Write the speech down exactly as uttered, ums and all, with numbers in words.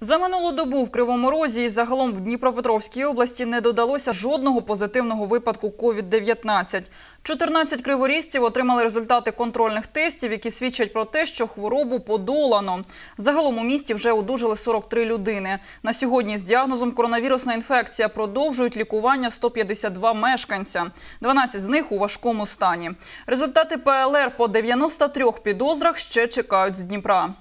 За минулу добу в Кривому Розі і загалом в Дніпропетровській області не додалося жодного позитивного випадку ковід дев'ятнадцять. чотирнадцять криворізців отримали результати контрольних тестів, які свідчать про те, що хворобу подолано. Загалом у місті вже одужали сорок три людини. На сьогодні з діагнозом коронавірусна інфекція продовжують лікування сто п'ятдесят два мешканця. дванадцять з них у важкому стані. Результати ПЛР по дев'яноста трьох підозрах ще чекають з Дніпра.